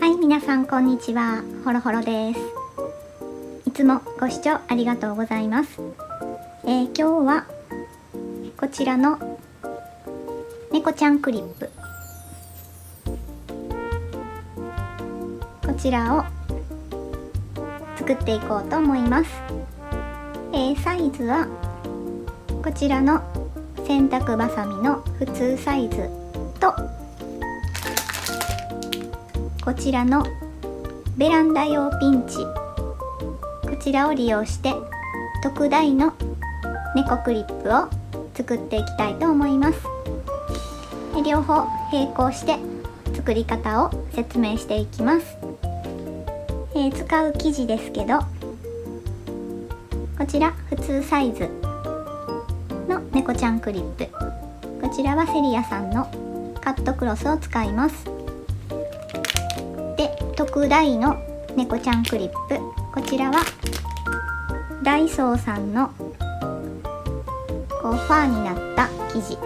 はい、皆さんこんにちは。ほろほろです。いつもご視聴ありがとうございます。今日はこちらの猫ちゃんクリップ、こちらを作っていこうと思います。サイズはこちらの洗濯バサミの普通サイズとこちらのベランダ用ピンチ、こちらを利用して特大の猫クリップを作っていきたいと思います。両方並行して作り方を説明していきます。使う生地ですけど、こちら普通サイズの猫ちゃんクリップ、こちらはセリアさんのカットクロスを使います。で、特大の猫ちゃんクリップ、こちらはダイソーさんのこうファーになった生地、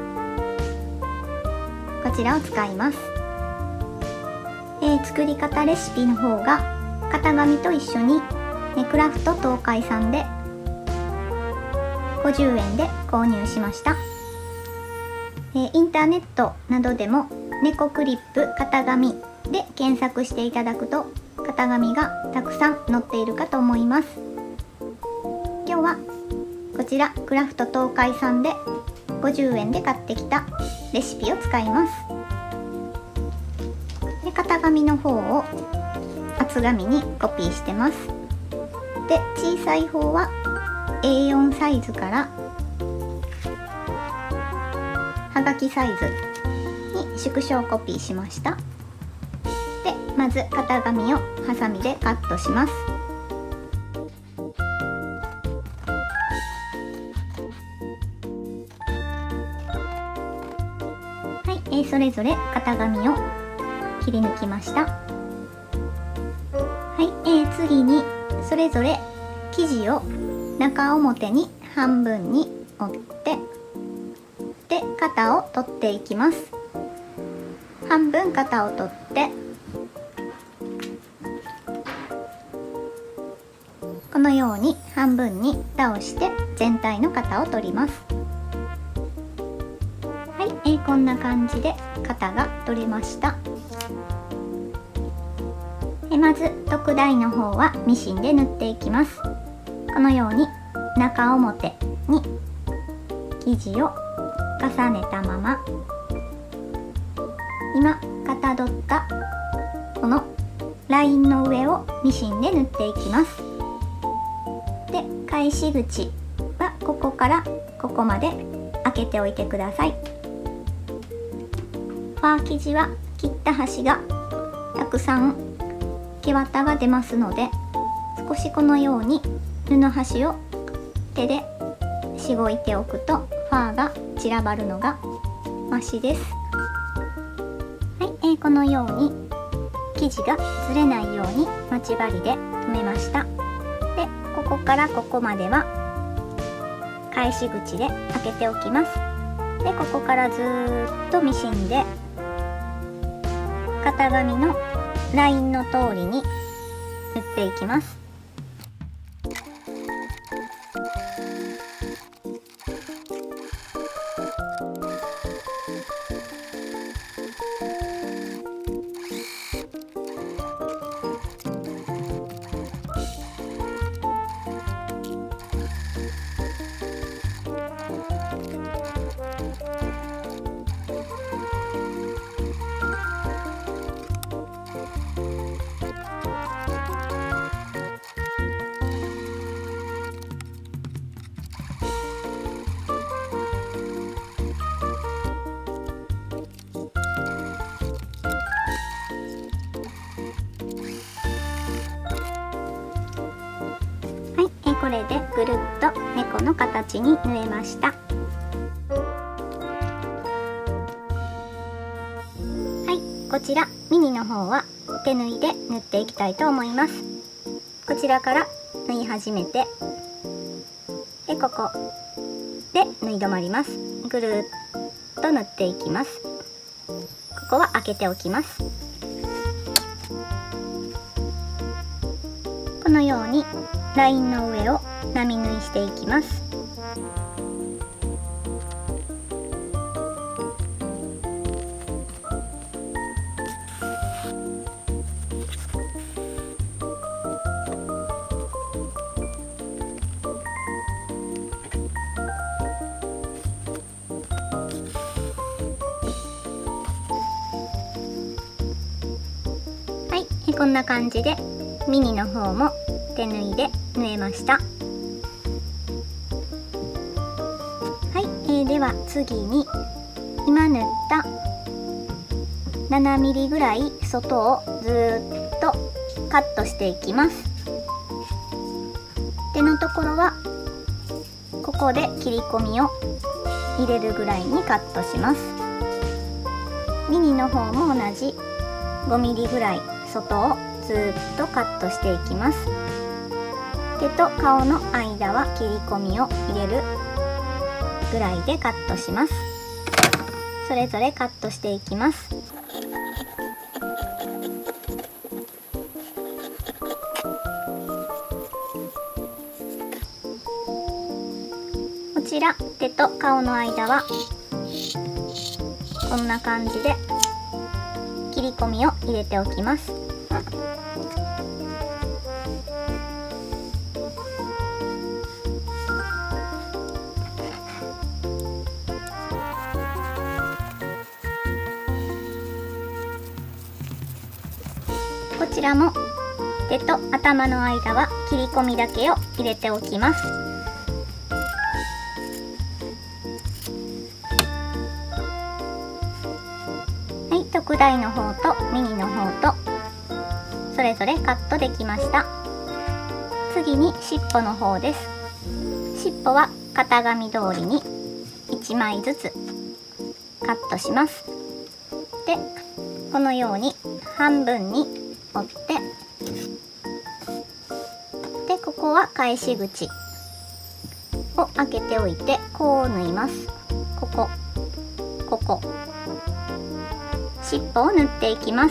こちらを使います。作り方レシピの方が型紙と一緒にクラフト東海さんで50円で購入しました。インターネットなどでも猫クリップ型紙で検索していただくと型紙がたくさん載っているかと思います。今日はこちらクラフト東海さんで50円で買ってきたレシピを使います。で、型紙の方を厚紙にコピーしてます。で、小さい方は A4 サイズからはがきサイズに縮小コピーしました。で、まず型紙をハサミでカットします。はい、それぞれ型紙を切り抜きました。はい、次にそれぞれ生地を中表に半分に折ってで型を取っていきます。半分型を取ってこのように半分に倒して全体の型を取ります。はい、こんな感じで型が取れました。まず特大の方はミシンで縫っていきます。このように中表に生地を重ねたまま今かたどったこのラインの上をミシンで縫っていきます。で、返し口はここからここまで開けておいてください。ファー生地は切った端がたくさん毛綿が出ますので、少しこのように布端を手でしごいておくとファーが散らばるのがマシです。はい、このように生地がずれないように待ち針で留めました。で、ここからここまでは返し口で開けておきます。で、ここからずーっとミシンで型紙のラインの通りに縫っていきます。これでぐるっと猫の形に縫えました。はい、こちらミニの方は手縫いで縫っていきたいと思います。こちらから縫い始めてで、ここで縫い止まります。ぐるっと縫っていきます。ここは開けておきます。 のようにラインの上を並縫いしていきます。こんな感じでミニの方も手縫いで縫えました。では次に今縫った7ミリぐらい外をずーっとカットしていきます。手のところはここで切り込みを入れるぐらいにカットします。ミニの方も同じ5ミリぐらい外をずーっとカットしていきます。手と顔の間は切り込みを入れるぐらいでカットします。それぞれカットしていきます。こちら手と顔の間はこんな感じで切り込みを入れておきます。こちらも手と頭の間は切り込みだけを入れておきます。特大の方とミニの方とそれぞれカットできました。次に尻尾の方です。尻尾は型紙通りに1枚ずつカットします。で、このように半分に折って、でここは返し口を開けておいてこう縫います。ここ尻尾を縫っていきます。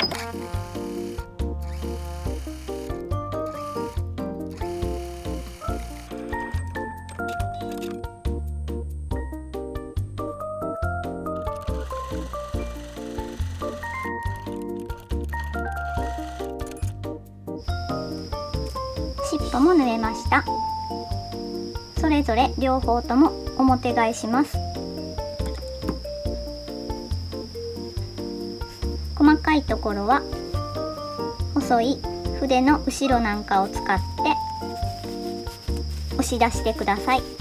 尻尾も縫えました。それぞれ両方とも表返します。細かいところは細い筆の後ろなんかを使って押し出してください。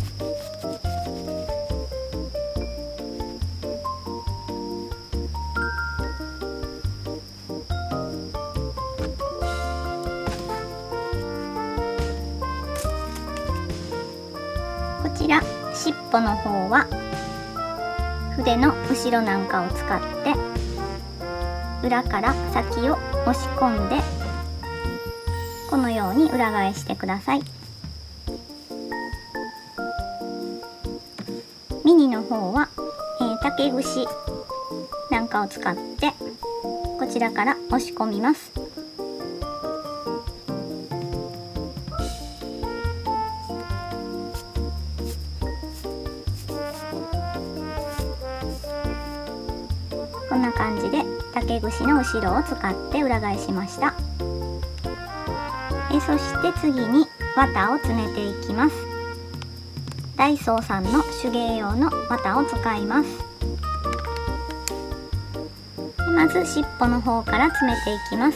こちら尻尾の方は筆の後ろなんかを使って裏から先を押し込んでこのように裏返してください。ミニの方は、竹串なんかを使ってこちらから押し込みます。こんな感じで竹串の後ろを使って裏返しました。そして次に綿を詰めていきます。ダイソーさんの手芸用の綿を使います。まず尻尾の方から詰めていきます。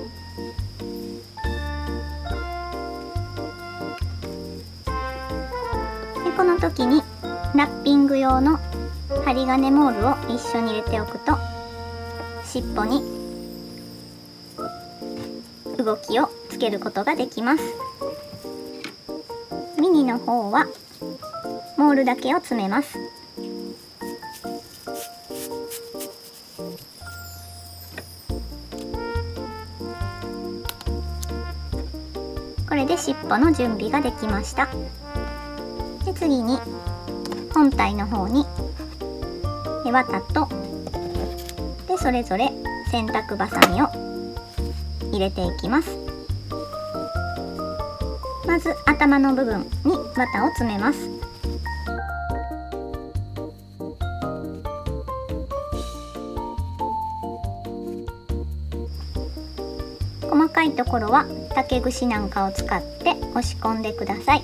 この時にラッピング用の針金モールを一緒に入れておくと尻尾に動きをつけることができます。ミニの方はモールだけを詰めます。これで尻尾の準備ができました。で、次に本体の方に綿とでそれぞれ洗濯バサミを入れていきます。 まず頭の部分に綿を詰めます。細かいところは竹串なんかを使って押し込んでください。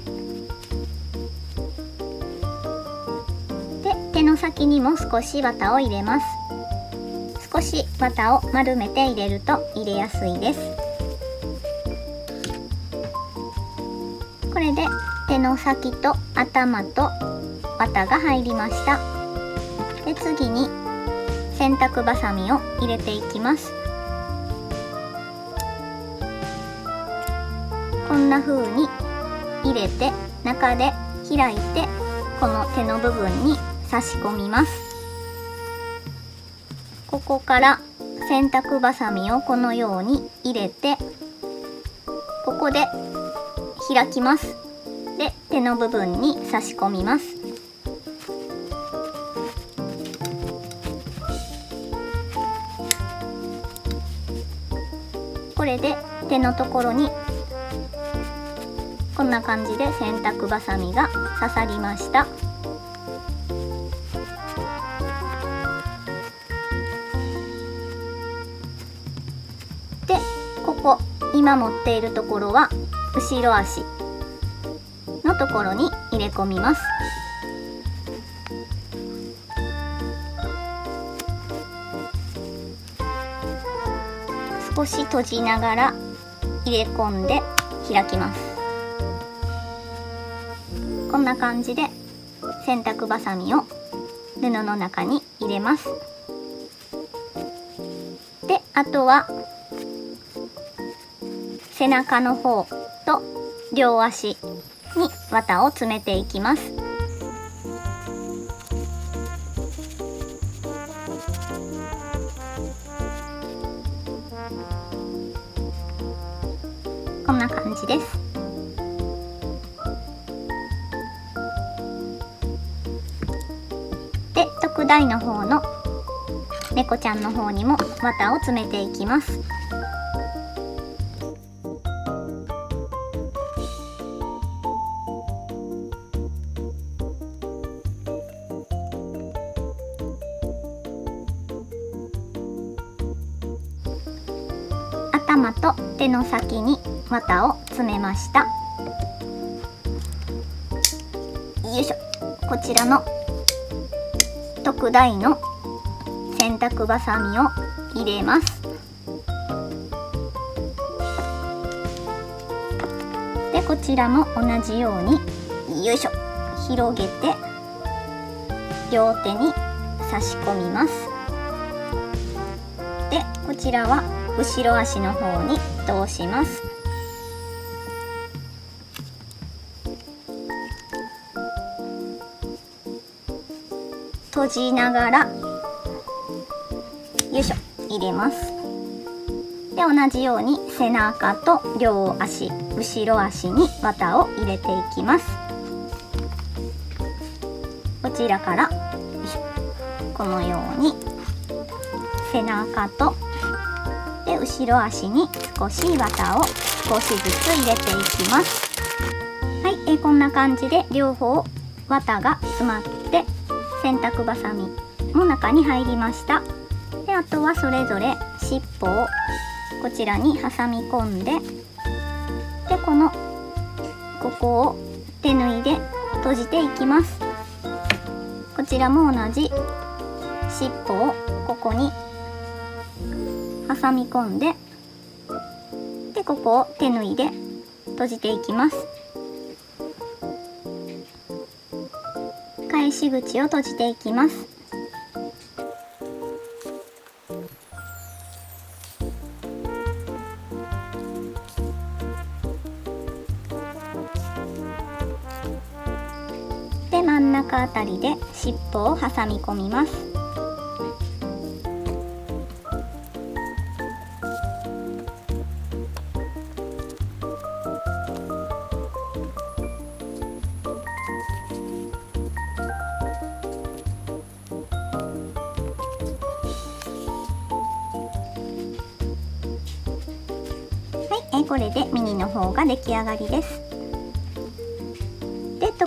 で、手の先にも少し綿を入れます。少し綿を丸めて入れると入れやすいです。これで手の先と頭と綿が入りました。で、次に洗濯バサミを入れていきます。こんな風に入れて中で開いてこの手の部分に差し込みます。ここから洗濯バサミをこのように入れてここで開きます。で、手の部分に差し込みます。これで手のところにこんな感じで洗濯バサミが刺さりました。で、ここ今持っているところは後ろ足のところに入れ込みます。少し閉じながら入れ込んで開きます。こんな感じで洗濯バサミを布の中に入れます。で、あとは背中の方と両足に綿を詰めていきます。こんな感じです。で、特大の方の猫ちゃんの方にも綿を詰めていきます。頭と手の先に綿を詰めました。よいしょ。こちらの特大の洗濯バサミを入れます。で、こちらも同じようによいしょ広げて両手に差し込みます。で、こちらは後ろ足の方に通します。閉じながらよいしょ入れます。で、同じように背中と両足後ろ足に綿を入れていきます。こちらからよいしょこのように背中とで後ろ足に少し綿を少しずつ入れていきます。はい、こんな感じで両方綿が詰まって洗濯バサミも中に入りました。で、あとはそれぞれ尻尾をこちらに挟み込んで、で、ここを手縫いで閉じていきます。こちらも同じ尻尾をここに挟み込んで、で、ここを手縫いで閉じていきます。返し口を閉じていきます。で、真ん中あたりで尻尾を挟み込みます。これでミニの方が出来上がりです。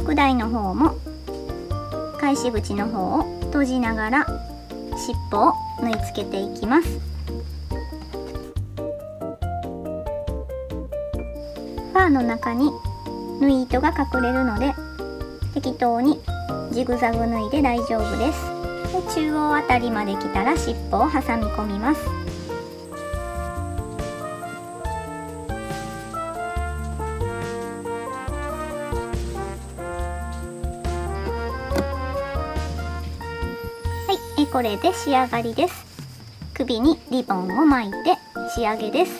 副台の方も返し口の方を閉じながら尻尾を縫い付けていきます。ファーの中に縫い糸が隠れるので適当にジグザグ縫いで大丈夫です。で、中央あたりまで来たら尻尾を挟み込みます。はい、これで仕上がりです。首にリボンを巻いて仕上げです。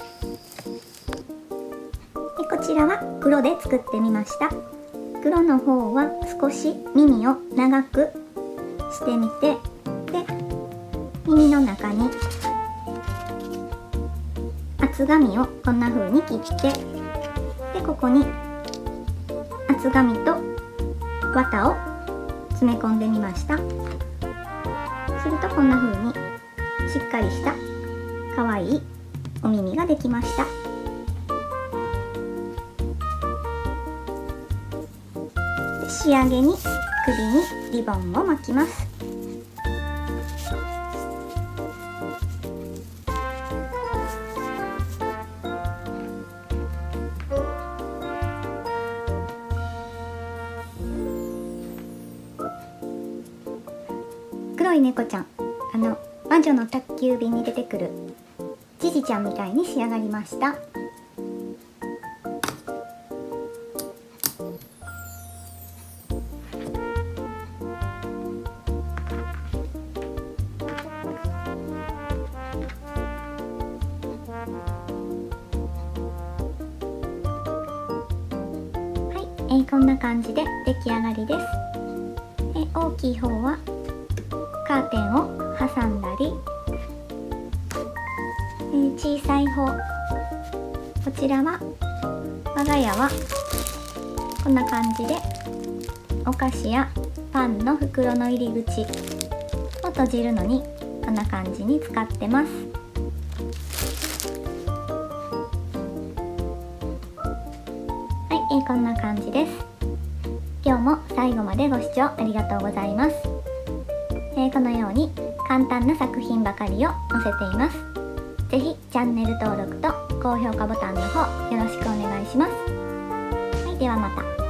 こちらは黒で作ってみました。黒の方は少し耳を長くしてみて、で耳の中に厚紙をこんな風に切って、でここに厚紙と綿を詰め込んでみました。するとこんな風にしっかりした可愛いお耳ができました。仕上げに首にリボンを巻きます。黒い猫ちゃん、魔女の宅急便に出てくるジジちゃんみたいに仕上がりました。こんな感じで出来上がりです。大きい方はカーテンを挟んだり、小さい方、こちらは我が家はこんな感じでお菓子やパンの袋の入り口を閉じるのにこんな感じに使ってます。こんな感じです。今日も最後までご視聴ありがとうございます。このように簡単な作品ばかりを載せています。ぜひチャンネル登録と高評価ボタンの方よろしくお願いします。ではまた。